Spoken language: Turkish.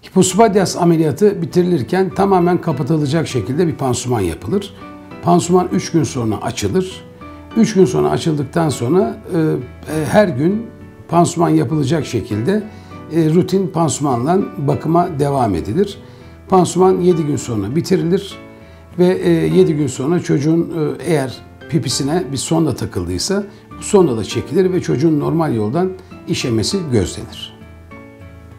Hipospadias ameliyatı bitirilirken tamamen kapatılacak şekilde bir pansuman yapılır. Pansuman 3 gün sonra açılır. 3 gün sonra açıldıktan sonra her gün pansuman yapılacak şekilde rutin pansumanla bakıma devam edilir. Pansuman 7 gün sonra bitirilir ve 7 gün sonra çocuğun eğer pipisine bir sonda takıldıysa bu sonda da çekilir ve çocuğun normal yoldan işemesi gözlenir.